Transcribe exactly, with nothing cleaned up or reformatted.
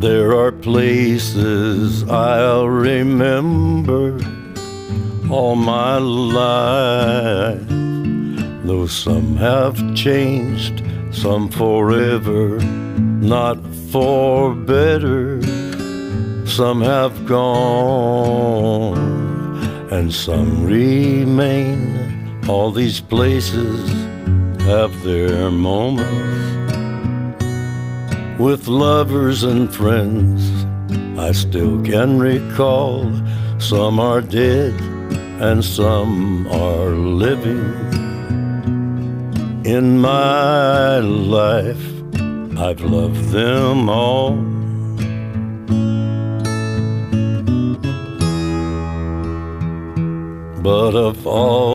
There are places I'll remember all my life, though some have changed, some forever, not for better. Some have gone and some remain. All these places have their moments. With lovers and friends I still can recall. Some are dead and some are living. In my life I've loved them all. But of all